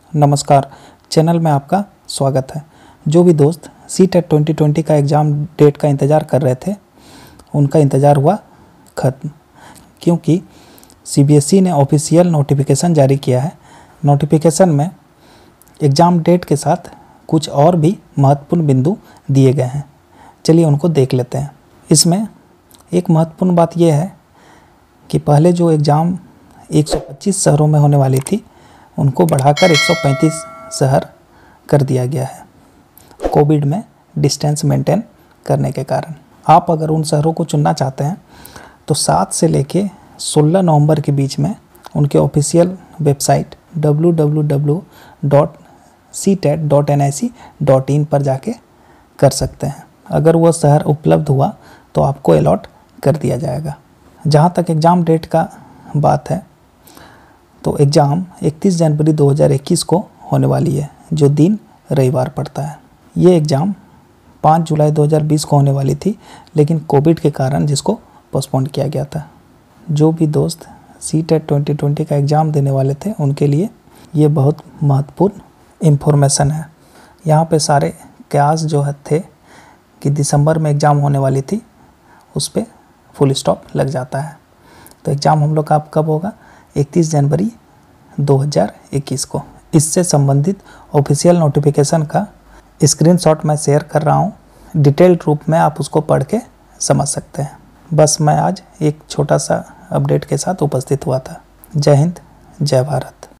नमस्कार, चैनल में आपका स्वागत है। जो भी दोस्त सीटेट 2020 का एग्ज़ाम डेट का इंतज़ार कर रहे थे, उनका इंतज़ार हुआ ख़त्म, क्योंकि सीबीएसई ने ऑफिशियल नोटिफिकेशन जारी किया है। नोटिफिकेशन में एग्ज़ाम डेट के साथ कुछ और भी महत्वपूर्ण बिंदु दिए गए हैं। चलिए उनको देख लेते हैं। इसमें एक महत्वपूर्ण बात यह है कि पहले जो एग्ज़ाम 125 शहरों में होने वाली थी, उनको बढ़ाकर 135 शहर कर दिया गया है, कोविड में डिस्टेंस मेंटेन करने के कारण। आप अगर उन शहरों को चुनना चाहते हैं तो 7 से लेके 16 नवंबर के बीच में उनके ऑफिशियल वेबसाइट www.ctet.nic.in पर जाके कर सकते हैं। अगर वह शहर उपलब्ध हुआ तो आपको अलॉट कर दिया जाएगा। जहाँ तक एग्ज़ाम डेट का बात है, तो एग्ज़ाम 31 जनवरी 2021 को होने वाली है, जो दिन रविवार पड़ता है। ये एग्ज़ाम 5 जुलाई 2020 को होने वाली थी, लेकिन कोविड के कारण जिसको पोस्टपोन किया गया था। जो भी दोस्त सीटेट 2020 का एग्ज़ाम देने वाले थे, उनके लिए ये बहुत महत्वपूर्ण इन्फॉर्मेशन है। यहाँ पे सारे कयास जो थे कि दिसंबर में एग्ज़ाम होने वाली थी, उस पर फुल स्टॉप लग जाता है। तो एग्ज़ाम हम लोग का कब होगा? 31 जनवरी 2021 को। इससे संबंधित ऑफिशियल नोटिफिकेशन का स्क्रीनशॉट मैं शेयर कर रहा हूँ। डिटेल्ड रूप में आप उसको पढ़ के समझ सकते हैं। बस मैं आज एक छोटा सा अपडेट के साथ उपस्थित हुआ था। जय हिंद, जय भारत।